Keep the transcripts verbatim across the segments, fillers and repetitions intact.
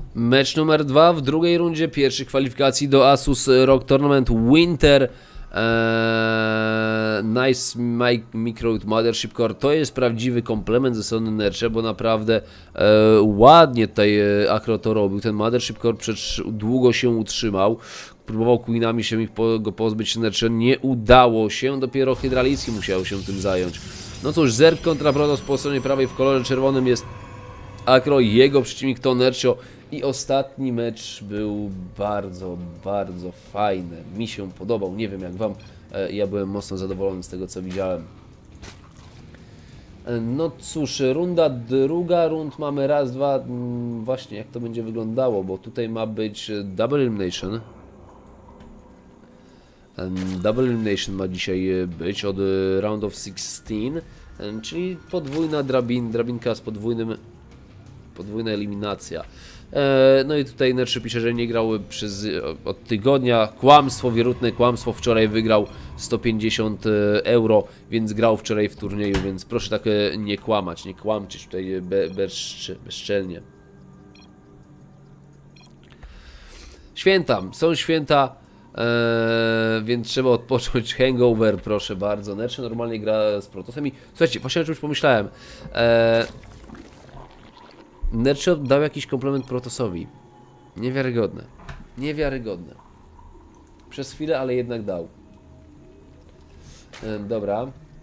Mecz numer dwa w drugiej rundzie pierwszej kwalifikacji do Asus Rock Tournament Winter. Eee, nice Micro Mothership Core to jest prawdziwy komplement ze strony Nerche, bo naprawdę e, ładnie tutaj e, Acro to robił. Ten Mothership Core przecież długo się utrzymał. Próbował Queenami się ich po, go pozbyć, Nerche nie udało się, dopiero Hydralicki musiał się tym zająć. No cóż, Zerg kontra Protoss po stronie prawej, w kolorze czerwonym jest Acro, jego przeciwnik to Nercho. I ostatni mecz był bardzo, bardzo fajny. Mi się podobał. Nie wiem jak wam. Ja byłem mocno zadowolony z tego, co widziałem. No cóż, runda druga. Rund mamy raz, dwa. Właśnie jak to będzie wyglądało, bo tutaj ma być Double Elimination. Double Elimination ma dzisiaj być od Round of szesnaście. Czyli podwójna drabin, drabinka z podwójnym... Podwójna eliminacja. No i tutaj Nerche pisze, że nie grał przez, od tygodnia. Kłamstwo, wierutne kłamstwo. Wczoraj wygrał sto pięćdziesiąt euro, więc grał wczoraj w turnieju, więc proszę tak nie kłamać, nie kłamczyć tutaj be, bezcz, bezczelnie. Święta, są święta, ee, więc trzeba odpocząć. Hangover, proszę bardzo. Nerche normalnie gra z Protossem i słuchajcie, właśnie o czymś pomyślałem. Eee, Nerche dał jakiś komplement Protossowi. Niewiarygodne. Niewiarygodne. Przez chwilę, ale jednak dał. E, dobra.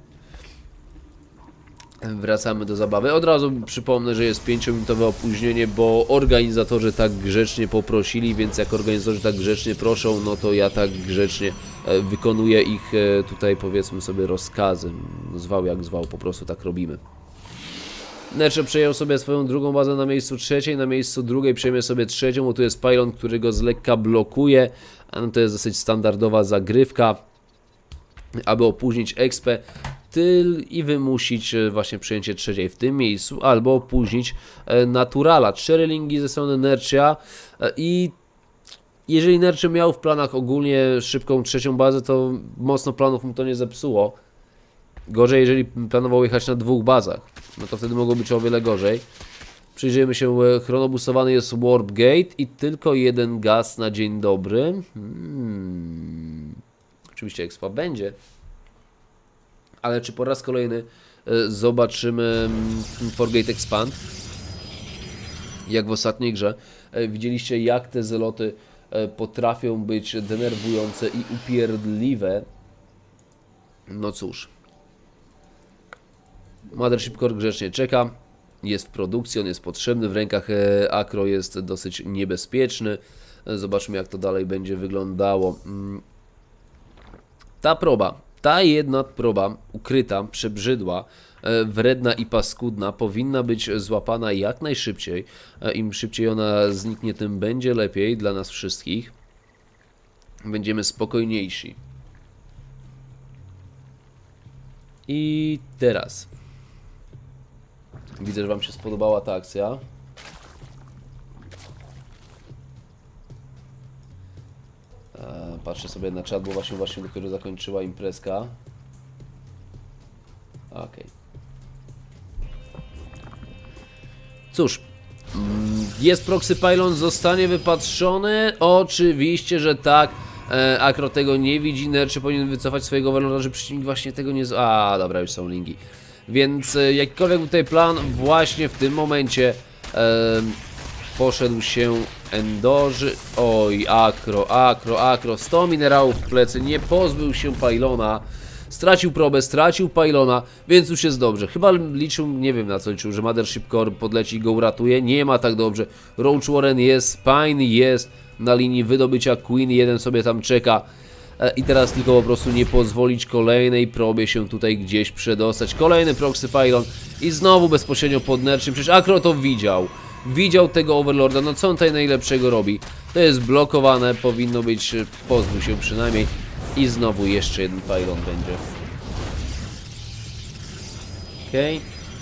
Wracamy do zabawy. Od razu przypomnę, że jest pięciominutowe opóźnienie, bo organizatorzy tak grzecznie poprosili, więc jak organizatorzy tak grzecznie proszą, no to ja tak grzecznie e, wykonuję ich e, tutaj, powiedzmy sobie, rozkazy. Zwał jak zwał, po prostu tak robimy. Nerche przejął sobie swoją drugą bazę na miejscu trzeciej, na miejscu drugiej przejmie sobie trzecią, bo tu jest pylon, który go z lekka blokuje. A no to jest dosyć standardowa zagrywka, aby opóźnić expę tyl i wymusić właśnie przejęcie trzeciej w tym miejscu, albo opóźnić naturala. Cztery linki ze strony Nerchea i jeżeli Nerche miał w planach ogólnie szybką trzecią bazę, to mocno planów mu to nie zepsuło. Gorzej, jeżeli planował jechać na dwóch bazach, no to wtedy mogło być o wiele gorzej. Przyjrzyjmy się, chronobusowany jest Warp Gate i tylko jeden gaz na dzień dobry. Hmm. Oczywiście expa będzie. Ale czy po raz kolejny zobaczymy Forgate Expand? Jak w ostatniej grze. Widzieliście, jak te zeloty potrafią być denerwujące i upierdliwe. No cóż. Mothership Core grzecznie czeka, jest w produkcji, on jest potrzebny, w rękach Acro jest dosyć niebezpieczny. Zobaczmy, jak to dalej będzie wyglądało. Ta proba, ta jedna proba, ukryta, przebrzydła, wredna i paskudna, powinna być złapana jak najszybciej. Im szybciej ona zniknie, tym będzie lepiej dla nas wszystkich. Będziemy spokojniejsi. I teraz widzę, że wam się spodobała ta akcja. Patrzę sobie na czat, bo właśnie, właśnie dopiero zakończyła imprezka. Okej. Okay. Cóż, jest proxy pylon, zostanie wypatrzony? Oczywiście, że tak. Acro tego nie widzi, Nerche powinien wycofać swojego overlorda, że przeciwnik właśnie tego nie... A, dobra, już są linki. Więc jakikolwiek był tutaj plan, właśnie w tym momencie e, poszedł się Endorzy. Oj, Acro, Acro, Acro, sto minerałów w plecy, nie pozbył się pylona. Stracił probę, stracił pylona, więc już jest dobrze. Chyba liczył, nie wiem na co liczył, że Mothership Core podleci i go uratuje. Nie ma tak dobrze. Roach Warren jest, Spine jest na linii wydobycia, Queen jeden sobie tam czeka. I teraz tylko po prostu nie pozwolić kolejnej probie się tutaj gdzieś przedostać. Kolejny proxy pylon i znowu bezpośrednio pod Nerchem. Przecież Acro to widział. Widział tego Overlorda. No co on tutaj najlepszego robi? To jest blokowane, powinno być, pozbył się przynajmniej. I znowu jeszcze jeden pylon będzie. Okej.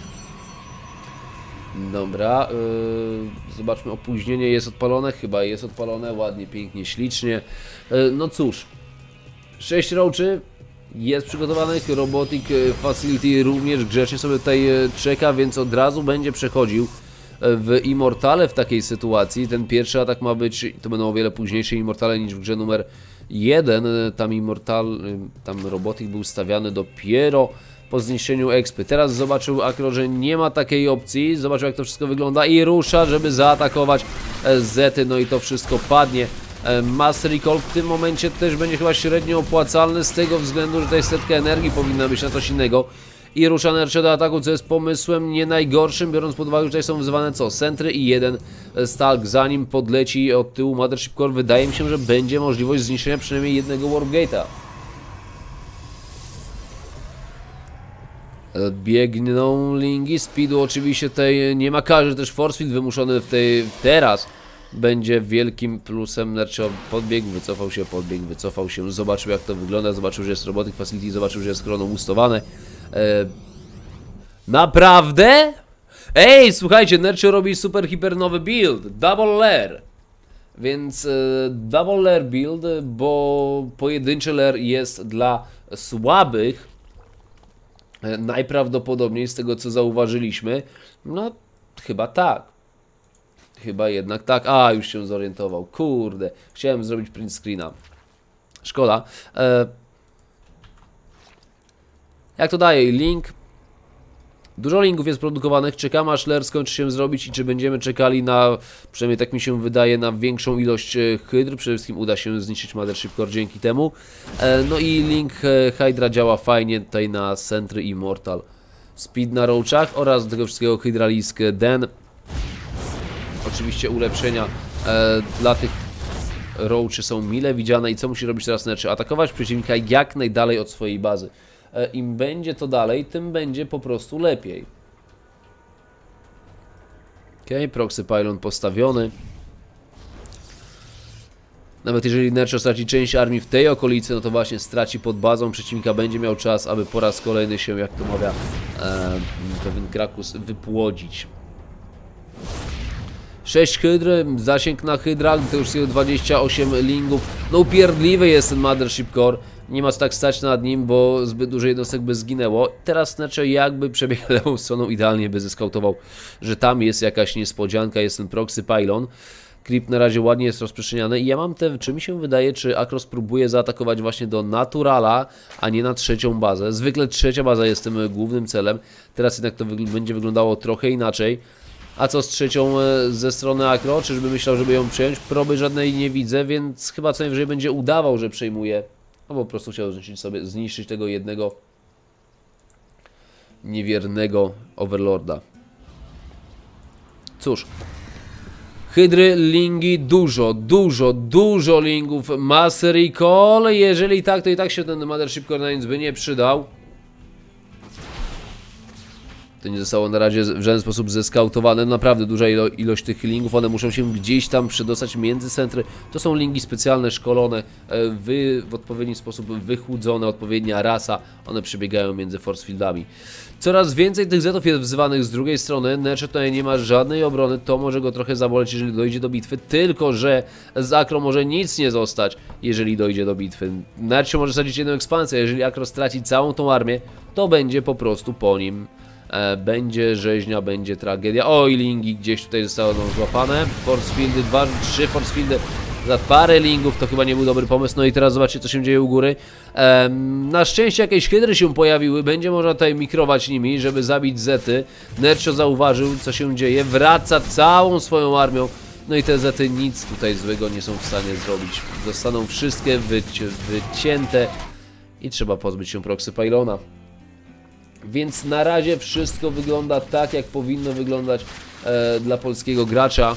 Okay. Dobra. Yy, zobaczmy, opóźnienie jest odpalone. Chyba jest odpalone. Ładnie, pięknie, ślicznie. Yy, no cóż. sześć roachy jest przygotowanych. Robotic Facility również grzecznie sobie tutaj czeka, więc od razu będzie przechodził w Immortale w takiej sytuacji. Ten pierwszy atak ma być, to będą o wiele późniejsze Immortale niż w grze numer jeden. Tam Immortal, tam Robotik był stawiany dopiero po zniszczeniu expy. Teraz zobaczył Akro, że nie ma takiej opcji, zobaczył jak to wszystko wygląda i rusza, żeby zaatakować Zety, no i to wszystko padnie. Mass Recall w tym momencie też będzie chyba średnio opłacalny z tego względu, że tutaj setka energii powinna być na coś innego. I rusza Nercio do ataku, co jest pomysłem nie najgorszym, biorąc pod uwagę, że tutaj są wyzywane co? Sentry i jeden Stalk. Zanim podleci od tyłu Mothership Core, wydaje mi się, że będzie możliwość zniszczenia przynajmniej jednego Warp Gate'a. Biegną lingi, speedu oczywiście tutaj nie ma, każdy też force field wymuszony w tej teraz będzie wielkim plusem. Nercio podbiegł, wycofał się, podbiegł, wycofał się, zobaczył jak to wygląda, zobaczył, że jest Robotic Facility, zobaczył, że jest chrono boostowane. E... Naprawdę? Ej, słuchajcie, Nercio robi super hiper nowy build, double lair. Więc e, double lair build, bo pojedynczy lair jest dla słabych. E, najprawdopodobniej z tego co zauważyliśmy, no chyba tak. Chyba jednak tak. A, już się zorientował. Kurde, chciałem zrobić print screena. Szkoda. E... Jak to daje? Link. Dużo linków jest produkowanych. Czekam aż lair skończy się zrobić i czy będziemy czekali na, przynajmniej tak mi się wydaje, na większą ilość hydr. Przede wszystkim uda się zniszczyć Mothership Core dzięki temu. E... No i link Hydra działa fajnie tutaj na Sentry Immortal. Speed na roachach oraz do tego wszystkiego Hydralisk Den. Oczywiście ulepszenia e, dla tych roachy są mile widziane i co musi robić teraz Nercio? Atakować przeciwnika jak najdalej od swojej bazy. E, Im będzie to dalej, tym będzie po prostu lepiej. Ok, proxy pylon postawiony. Nawet jeżeli Nercio straci część armii w tej okolicy, no to właśnie straci pod bazą przeciwnika, będzie miał czas, aby po raz kolejny się, jak to mawia e, pewien Krakus, wypłodzić. sześć hydr, zasięg na hydra, to już jest dwadzieścia osiem lingów. No upierdliwy jest ten Mothership Core. Nie ma co tak stać nad nim, bo zbyt dużo jednostek by zginęło. Teraz Nercio jakby przebiegł lewą stroną, idealnie by zeskautował, że tam jest jakaś niespodzianka, jest ten proxy pylon. Creep na razie ładnie jest rozprzestrzeniany i ja mam te, czy mi się wydaje, czy Akro spróbuje zaatakować właśnie do Naturala, a nie na trzecią bazę. Zwykle trzecia baza jest tym głównym celem. Teraz jednak to wygl- będzie wyglądało trochę inaczej. A co z trzecią ze strony Akro? Czyżby myślał, żeby ją przejąć? Proby żadnej nie widzę, więc chyba co najwyżej będzie udawał, że przejmuje. No po prostu chciał zniszczyć sobie, zniszczyć tego jednego niewiernego Overlorda. Cóż. Hydry, lingi, dużo, dużo, dużo lingów. Mass Recall. Jeżeli tak, to i tak się ten Mothership Core na nic by nie przydał. To nie zostało na razie w żaden sposób zeskautowane. Naprawdę duża ilo ilość tych lingów. One muszą się gdzieś tam przedostać między centry. To są lingi specjalne, szkolone, wy, w odpowiedni sposób wychłudzone, odpowiednia rasa. One przebiegają między force fieldami. Coraz więcej tych zetów jest wzywanych z drugiej strony. Nercio tutaj nie ma żadnej obrony. To może go trochę zaboleć, jeżeli dojdzie do bitwy. Tylko że z Akro może nic nie zostać, jeżeli dojdzie do bitwy. Nercio może sadzić jedną ekspansję. Jeżeli Akro straci całą tą armię, to będzie po prostu po nim. Będzie rzeźnia, będzie tragedia. Oj, lingi gdzieś tutaj zostały no, złapane. Force fieldy, dwa, trzy force fieldy za parę lingów, to chyba nie był dobry pomysł. No i teraz zobaczcie, co się dzieje u góry. Ehm, na szczęście jakieś hydry się pojawiły. Będzie można tutaj mikrować nimi, żeby zabić zety. Nercio zauważył, co się dzieje. Wraca całą swoją armią. No i te zety nic tutaj złego nie są w stanie zrobić. Zostaną wszystkie wyci wycięte i trzeba pozbyć się proxy pylona. Więc na razie wszystko wygląda tak, jak powinno wyglądać e, dla polskiego gracza.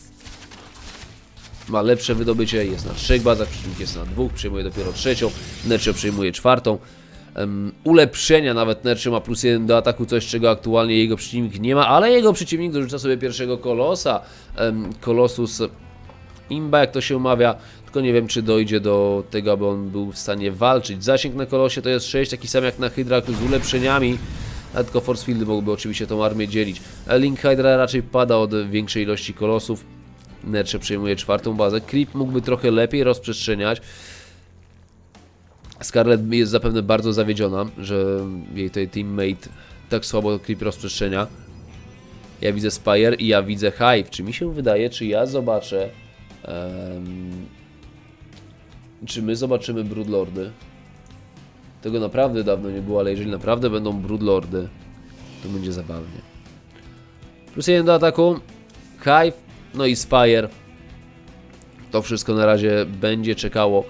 Ma lepsze wydobycie, jest na trzech bazach, przeciwnik jest na dwóch, przejmuje dopiero trzecią, Nercio przejmuje czwartą. Um, ulepszenia nawet Nercio ma plus jeden do ataku, coś czego aktualnie jego przeciwnik nie ma, ale jego przeciwnik dorzuca sobie pierwszego kolosa. Um, Kolosus imba, jak to się mawia, tylko nie wiem, czy dojdzie do tego, aby on był w stanie walczyć. Zasięg na kolosie to jest sześć, taki sam jak na Hydra z ulepszeniami, a tylko force fieldy mogłyby oczywiście tą armię dzielić. Link Hydra raczej pada od większej ilości kolosów. Nercio przejmuje czwartą bazę. Creep mógłby trochę lepiej rozprzestrzeniać. Scarlet jest zapewne bardzo zawiedziona, że jej tutaj teammate tak słabo Creep rozprzestrzenia. ja widzę Spire i ja widzę Hive. Czy mi się wydaje, czy ja zobaczę... Um, czy my zobaczymy Broodlordy? Tego naprawdę dawno nie było, ale jeżeli naprawdę będą Broodlordy, to będzie zabawnie. Plus jeden do ataku, Hive, no i Spire. To wszystko na razie będzie czekało.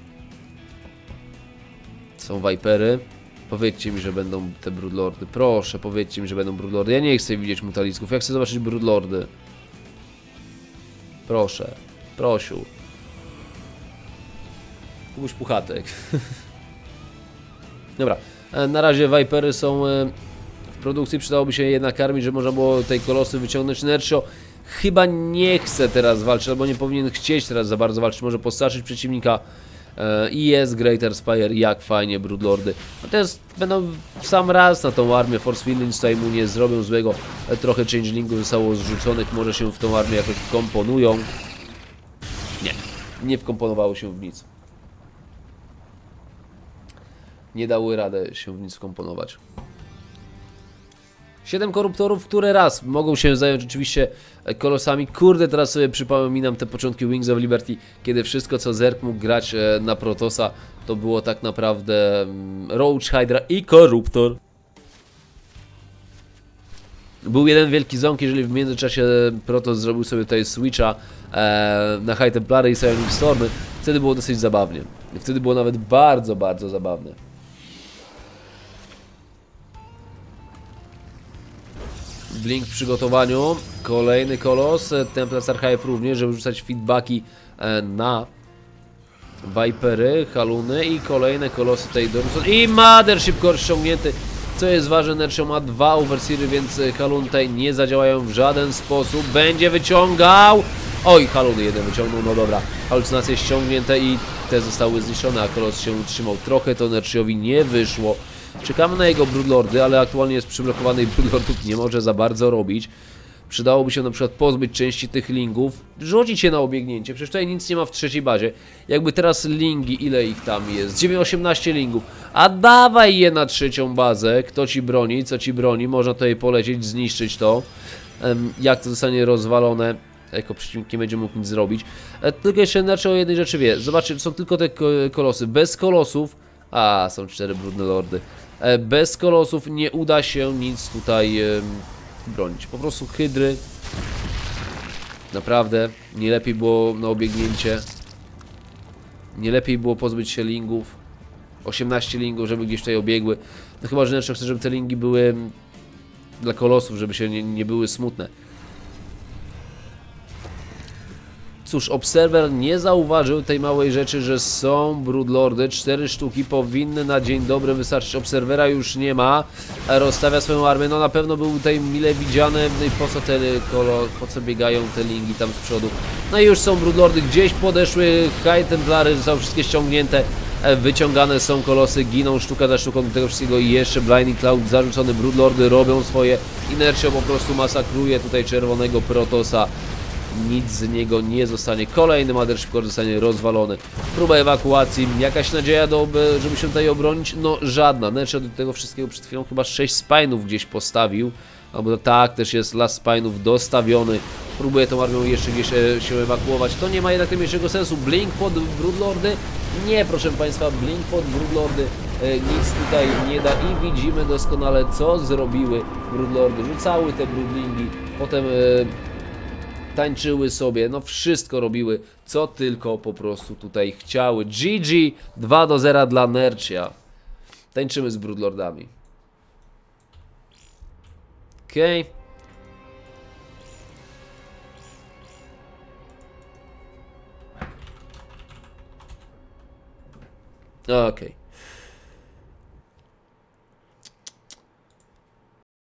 Są Vipery. Powiedzcie mi, że będą te Broodlordy. Proszę, powiedzcie mi, że będą Broodlordy. Ja nie chcę widzieć Mutalisków, ja chcę zobaczyć Broodlordy. Proszę, prosiu. Kubuś Puchatek. Dobra, na razie Vipery są w produkcji, przydałoby się je nakarmić, żeby można było tej kolosy wyciągnąć. Nercio chyba nie chce teraz walczyć, albo nie powinien chcieć teraz za bardzo walczyć, może postraszyć przeciwnika. I jest Greater Spire, jak fajnie Broodlordy. No to jest, będą w sam raz na tą armię. Force Feelings tutaj mu nie zrobią złego. Trochę changelingów zostało zrzuconych, może się w tą armię jakoś wkomponują. Nie, nie wkomponowało się w nic. Nie dały radę się w nic wkomponować. Siedem koruptorów, które raz mogą się zająć oczywiście kolosami. Kurde, teraz sobie przypominam te początki Wings of Liberty, kiedy wszystko co Zerg mógł grać na Protosa, to było tak naprawdę Roach, Hydra i Koruptor. Był jeden wielki ząg, jeżeli w międzyczasie Protoss zrobił sobie tutaj switcha e, na High Templary i Psionic Stormy, wtedy było dosyć zabawnie. Wtedy było nawet bardzo, bardzo zabawne. Blink w przygotowaniu, kolejny kolos, Templar's Archive również, żeby rzucać feedbacki na Vipery, Haluny i kolejne kolosy tej dorzucone. I Mothership Core ściągnięty, co jest ważne, Nercio ma dwa Overseery, więc Haluny tutaj nie zadziałają w żaden sposób. Będzie wyciągał! Oj, Haluny jeden wyciągnął, no dobra. Halucynacje ściągnięte i te zostały zniszczone, a kolos się utrzymał. Trochę to Nerciowi nie wyszło. Czekamy na jego Broodlordy, ale aktualnie jest przyblokowany i Broodlordów nie może za bardzo robić. Przydałoby się na przykład pozbyć części tych lingów, rzucić je na obiegnięcie, przecież tutaj nic nie ma w trzeciej bazie. Jakby teraz lingi, ile ich tam jest? dziewięć osiemnaście lingów, a dawaj je na trzecią bazę. Kto ci broni, co ci broni, można tutaj polecieć, zniszczyć to. Jak to zostanie rozwalone, jako przeciwnik nie będzie mógł nic zrobić. Tylko jeszcze inaczej o jednej rzeczy wie, zobaczcie, są tylko te kolosy, bez kolosów, a są cztery Broodlordy. Bez kolosów nie uda się nic tutaj e, bronić. Po prostu hydry. Naprawdę nie lepiej było na obiegnięcie. Nie lepiej było pozbyć się lingów. osiemnaście lingów, żeby gdzieś tutaj obiegły. No chyba, że Nercio chce, żeby te lingi były dla kolosów, żeby się nie, nie były smutne. Cóż, Observer nie zauważył tej małej rzeczy, że są Broodlordy. Cztery sztuki powinny na dzień dobry wystarczyć. Obserwera już nie ma. Rozstawia swoją armię. No na pewno był tutaj mile widziany. No i po co te kolo, po co biegają te lingi tam z przodu. No i już są Broodlordy. Gdzieś podeszły High Templary, zostały wszystkie ściągnięte. Wyciągane są kolosy, giną sztuka za sztuką do tego wszystkiego i jeszcze Blinding Cloud zarzucony. Broodlordy robią swoje. Inertia po prostu masakruje tutaj czerwonego Protosa. Nic z niego nie zostanie. Kolejny Mothership Core zostanie rozwalony. Próba ewakuacji. Jakaś nadzieja, do, żeby się tutaj obronić? No żadna. Nercio do tego wszystkiego przed chwilą chyba sześć spinów gdzieś postawił. Albo tak, też jest las spinów dostawiony. Próbuje tą armią jeszcze gdzieś się ewakuować. To nie ma jednak najmniejszego sensu. Blink pod Broodlordy? Nie, proszę Państwa, Blink pod Broodlordy e, nic tutaj nie da i widzimy doskonale, co zrobiły Broodlordy. Rzucały te Broodlingi, potem... E, tańczyły sobie, no wszystko robiły, co tylko po prostu tutaj chciały. G G, dwa do zera dla Nercia. Tańczymy z Broodlordami. Okej. Okay. Okej. Okay.